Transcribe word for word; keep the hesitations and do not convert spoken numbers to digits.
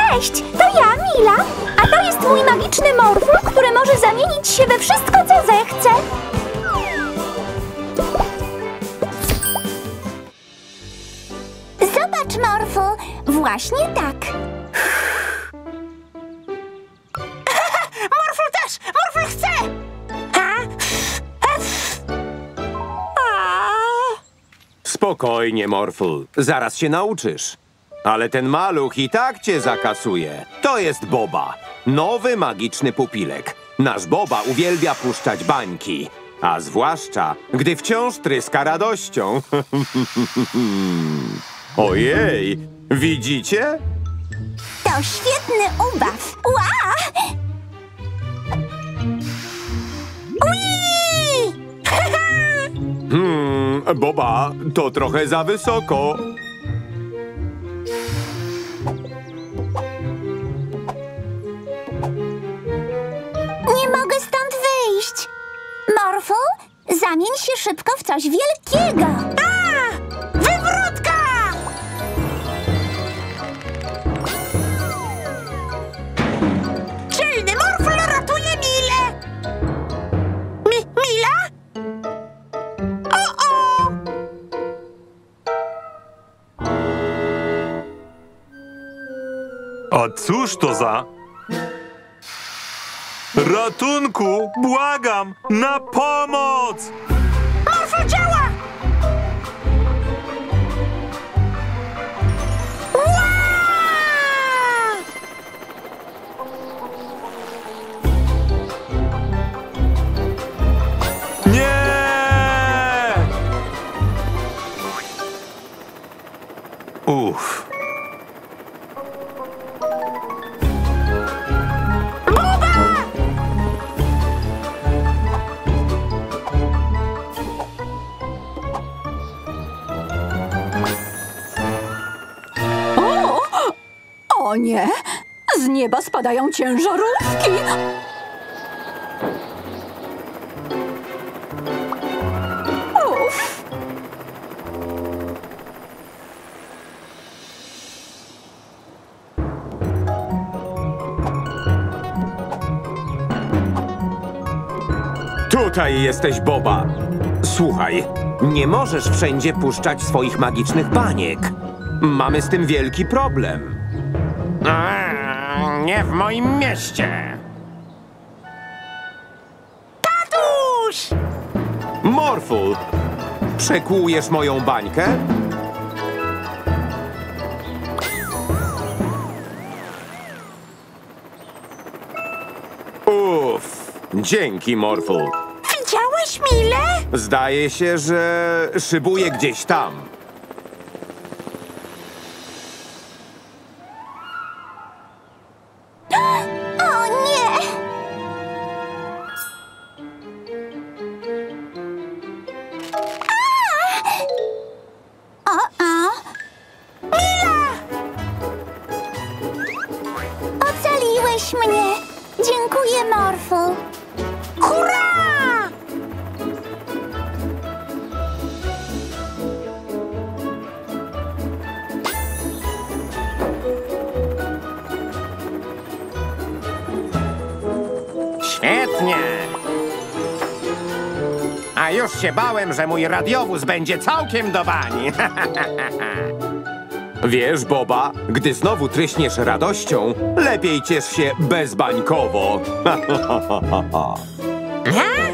Cześć, to ja, Mila. A to jest mój magiczny Morful, który może zamienić się we wszystko, co zechce. Zobacz, Morful. Właśnie tak. Morful też! Morful chce! Spokojnie, Morful. Zaraz się nauczysz. Ale ten maluch i tak cię zakasuje. To jest Boba. Nowy magiczny pupilek. Nasz Boba uwielbia puszczać bańki. A zwłaszcza, gdy wciąż tryska radością. Ojej, widzicie? To świetny ubaw. Ła! Ui! Hmm, Boba, to trochę za wysoko. Nie mogę stąd wyjść. Morful, zamień się szybko w coś wielkiego. A! Wywrotka! Dzielny Morful ratuje Milę! Mi Mila? O-o! A cóż to za... Ratunku! Błagam! Na pomoc! Morful działa! Ła! Nie! Uff. O nie! Z nieba spadają ciężarówki! Uff! Tutaj jesteś, Boba. Słuchaj, nie możesz wszędzie puszczać swoich magicznych baniek. Mamy z tym wielki problem. A, nie w moim mieście. Tatuś! Morful, przekłujesz moją bańkę? Uff, dzięki, Morful. Widziałeś Milę? Zdaje się, że szybuje gdzieś tam. O nie! A! O-o! Mila! Ocaliłeś mnie! Dziękuję, Morful. Hurra! Świetnie. A już się bałem, że mój radiowóz będzie całkiem do bani. Wiesz, Boba, gdy znowu tryśniesz radością, lepiej ciesz się bezbańkowo. A!